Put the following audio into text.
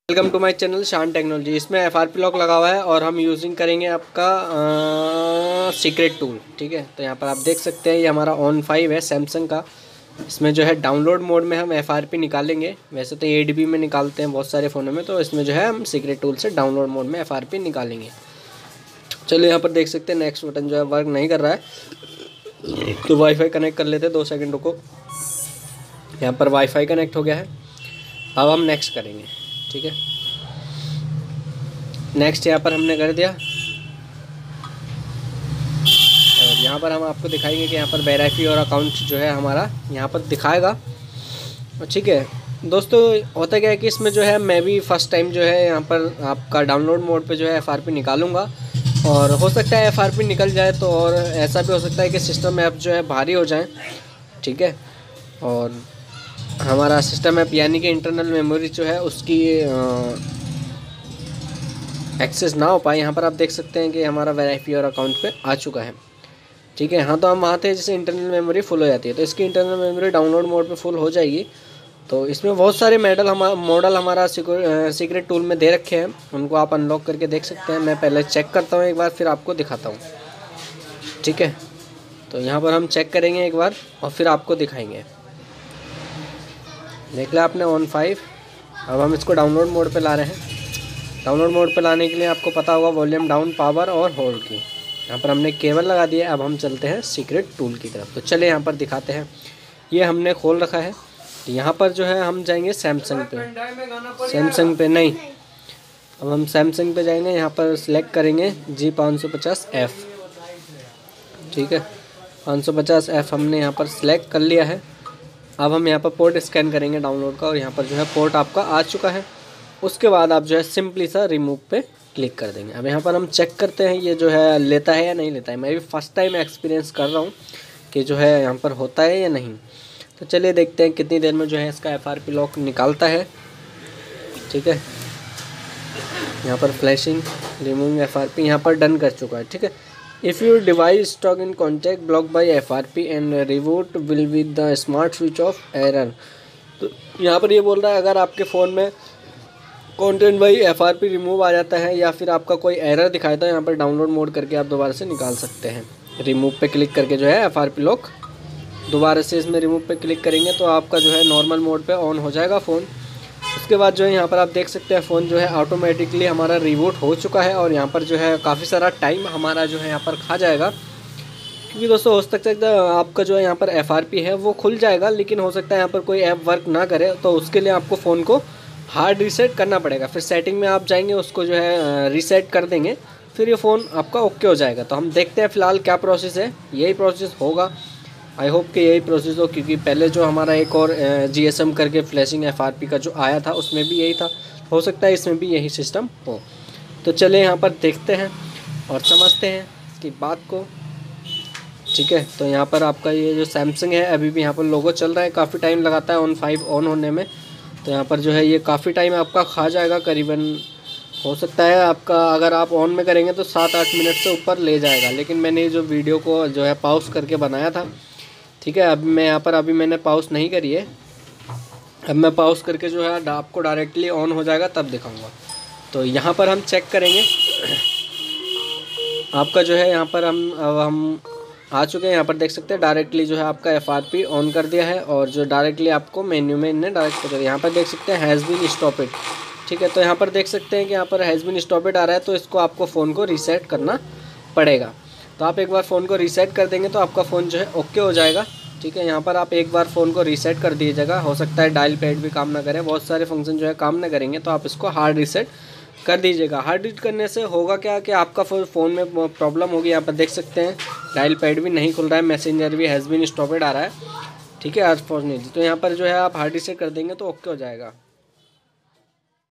Welcome to my channel Shan technology. इसमें FRP lock लगा हुआ है और हम यूजिंग करेंगे आपका सीक्रेट टूल। ठीक है, तो यहाँ पर आप देख सकते हैं ये हमारा ऑन 5 है सैमसंग का। इसमें जो है डाउनलोड मोड में हम एफआरपी निकालेंगे। वैसे तो 8GB में निकालते हैं बहुत सारे फ़ोनों में, तो इसमें जो है हम सीक्रेट टूल से डाउनलोड मोड में एफआरपी निकालेंगे। चलिए यहाँ पर देख सकते हैं नेक्स्ट बटन जो है वर्क नहीं कर रहा है, तो वाईफाई कनेक्ट कर लेते हैं। 2 सेकंड रुको। यहाँ पर वाईफाई कनेक्ट हो गया है। अब हम नेक्स्ट करेंगे। ठीक है, नेक्स्ट यहाँ पर हमने कर दिया और यहाँ पर हम आपको दिखाएंगे कि यहाँ पर वेरीफाई और अकाउंट जो है हमारा यहाँ पर दिखाएगा। ठीक है दोस्तों, होता क्या है कि इसमें जो है मैं भी फर्स्ट टाइम जो है यहाँ पर आपका डाउनलोड मोड पे जो है एफआरपी निकालूंगा और हो सकता है एफआरपी निकल जाए, तो और ऐसा भी हो सकता है कि सिस्टम ऐप जो है भारी हो जाए। ठीक है, और हमारा सिस्टम ऐप यानी कि इंटरनल मेमोरी जो है उसकी एक्सेस ना हो पाए। यहाँ पर आप देख सकते हैं कि हमारा वेरीफाई और अकाउंट पे आ चुका है। ठीक है, हाँ तो हम वहाँ थे जैसे इंटरनल मेमोरी फुल हो जाती है, तो इसकी इंटरनल मेमोरी डाउनलोड मोड पे फुल हो जाएगी। तो इसमें बहुत सारे मॉडल हमारा सीक्रेट टूल में दे रखे हैं, उनको आप अनलॉक करके देख सकते हैं। मैं पहले चेक करता हूँ एक बार, फिर आपको दिखाता हूँ। ठीक है, तो यहाँ पर हम चेक करेंगे एक बार और फिर आपको दिखाएंगे। देख लिया आपने ऑन 5। अब हम इसको डाउनलोड मोड पे ला रहे हैं। डाउनलोड मोड पे लाने के लिए आपको पता होगा वॉल्यूम डाउन, पावर और होल्ड की। यहाँ पर हमने केबल लगा दिया। अब हम चलते हैं सीक्रेट टूल की तरफ। तो चले यहाँ पर दिखाते हैं। ये हमने खोल रखा है। यहाँ पर जो है हम जाएंगे सैमसंग पे। सैमसंग पे नहीं, अब हम सैमसंग पे जाएंगे। यहाँ पर सिलेक्ट करेंगे G550F। ठीक है, 550F हमने यहाँ पर सिलेक्ट कर लिया है। अब हम यहाँ पर पोर्ट स्कैन करेंगे डाउनलोड का और यहाँ पर जो है पोर्ट आपका आ चुका है। उसके बाद आप जो है सिंपली सा रिमूव पे क्लिक कर देंगे। अब यहाँ पर हम चेक करते हैं ये जो है लेता है या नहीं लेता है। मैं भी फर्स्ट टाइम एक्सपीरियंस कर रहा हूँ कि जो है यहाँ पर होता है या नहीं। तो चलिए देखते हैं कितनी देर में जो है इसका एफआरपी लॉक निकालता है। ठीक है, यहाँ पर फ्लैशिंग रिमूविंग एफआरपी यहाँ पर डन कर चुका है। ठीक है, if your device stuck in contact block by FRP and reboot will with the smart switch off error. तो यहाँ पर ये बोल रहा है अगर आपके फ़ोन में कंटेंट बाई एफआरपी रिमूव आ जाता है या फिर आपका कोई एरर दिखाता है, यहाँ पर डाउनलोड मोड करके आप दोबारा से निकाल सकते हैं। रिमूव पे क्लिक करके जो है एफआरपी लॉक दोबारा से इसमें रिमूव पे क्लिक करेंगे तो आपका जो है नॉर्मल मोड पे ऑन हो जाएगा फ़ोन। उसके बाद जो है यहाँ पर आप देख सकते हैं फ़ोन जो है ऑटोमेटिकली हमारा रिबूट हो चुका है और यहाँ पर जो है काफ़ी सारा टाइम हमारा जो है यहाँ पर खा जाएगा, क्योंकि दोस्तों हो सकता है आपका जो है यहाँ पर एफआरपी है वो खुल जाएगा, लेकिन हो सकता है यहाँ पर कोई ऐप वर्क ना करे। तो उसके लिए आपको फ़ोन को हार्ड रीसेट करना पड़ेगा। फिर सेटिंग में आप जाएंगे, उसको जो है रीसेट कर देंगे, फिर ये फ़ोन आपका ओके हो जाएगा। तो हम देखते हैं फ़िलहाल क्या प्रोसेस है। यही प्रोसेस होगा, आई होप कि यही प्रोसेस हो, क्योंकि पहले जो हमारा एक और GSM करके फ्लैशिंग एफआरपी का जो आया था उसमें भी यही था। हो सकता है इसमें भी यही सिस्टम हो। तो चले यहाँ पर देखते हैं और समझते हैं इसकी बात को। ठीक है, तो यहाँ पर आपका ये जो सैमसंग है अभी भी यहाँ पर लोगो चल रहा है, काफ़ी टाइम लगाता है ऑन 5 ऑन होने में। तो यहाँ पर जो है ये काफ़ी टाइम आपका खा जाएगा, करीबन हो सकता है आपका अगर आप ऑन में करेंगे तो 7-8 मिनट से ऊपर ले जाएगा। लेकिन मैंने जो वीडियो को जो है पॉज करके बनाया था। ठीक है, अब मैं यहाँ पर अभी मैंने पॉज नहीं करी है। अब मैं पॉज करके जो है आपको डायरेक्टली ऑन हो जाएगा तब दिखाऊंगा। तो यहाँ पर हम चेक करेंगे आपका जो है यहाँ पर हम आ चुके हैं। यहाँ पर देख सकते हैं डायरेक्टली जो है आपका एफआरपी ऑन कर दिया है और जो डायरेक्टली आपको मेन्यू में इन्हें डायरेक्ट कर दिया। यहाँ पर देख सकते हैं हैज़ बीन स्टॉपेड। ठीक है, तो यहाँ पर देख सकते हैं कि यहाँ पर हैज़ बीन स्टॉपेड आ रहा है, तो इसको आपको फ़ोन को रीसेट करना पड़ेगा। तो आप एक बार फ़ोन को रीसेट कर देंगे तो आपका फ़ोन जो है ओके हो जाएगा। ठीक है, यहाँ पर आप एक बार फ़ोन को रीसेट कर दीजिएगा। हो सकता है डायल पैड भी काम ना करे, बहुत सारे फंक्शन जो है काम ना करेंगे, तो आप इसको हार्ड रीसेट कर दीजिएगा। हार्ड रीसेट करने से होगा क्या कि आपका फ़ोन में प्रॉब्लम होगी। यहाँ पर देख सकते हैं डायल पैड भी नहीं खुल रहा है, मैसेंजर भी हैज़ बीन स्टॉपेड आ रहा है। ठीक है, अनफॉर्चुनेटली। तो यहाँ पर जो है आप हार्ड रीसेट कर देंगे तो ओके हो जाएगा।